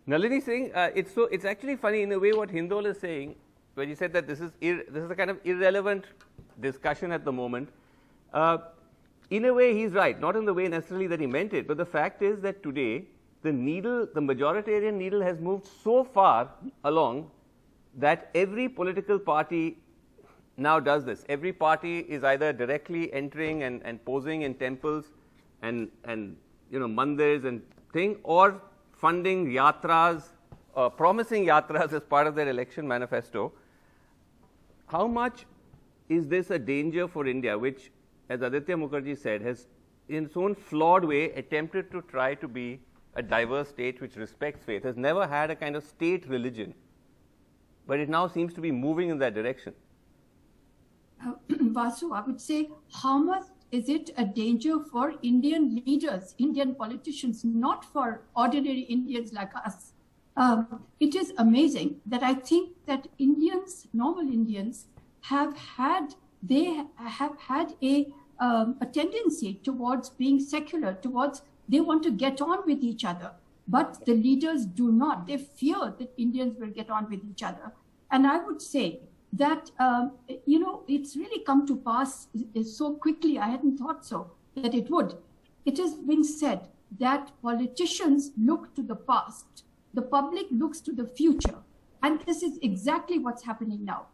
Nalini Singh, it's actually funny in a way what Hindol is saying, when he said that this is a kind of irrelevant discussion at the moment. In a way, he's right, not in the way necessarily that he meant it, but the fact is that today the needle, the majoritarian needle, has moved so far along that every political party now does this. Every party is either directly entering and posing in temples and mandirs and thing, or funding yatras, promising yatras as part of their election manifesto. How much is this a danger for India, which, as Aditya Mukherjee said, has in its own flawed way attempted to try to be a diverse state which respects faith, has never had a kind of state religion, but it now seems to be moving in that direction. Vasu, I would say, how much is it a danger for Indian leaders, Indian politicians, not for ordinary Indians like us? It is amazing that I think that Indians, normal Indians, have had a tendency towards being secular, towards they want to get on with each other. But the leaders do not. They fear that Indians will get on with each other. And I would say that, it's really come to pass so quickly. I hadn't thought so, that it would. It has been said that politicians look to the past. The public looks to the future. And this is exactly what's happening now.